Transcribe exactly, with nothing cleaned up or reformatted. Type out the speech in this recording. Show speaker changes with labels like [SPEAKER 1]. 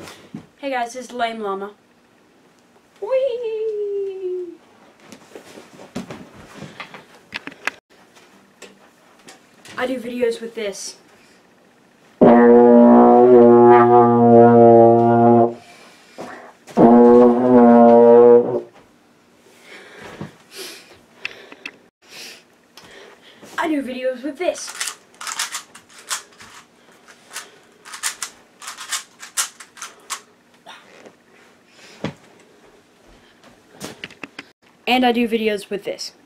[SPEAKER 1] Hey guys, this is Lame Llama. Whee! I do videos with this. I do videos with this. And I do videos with this.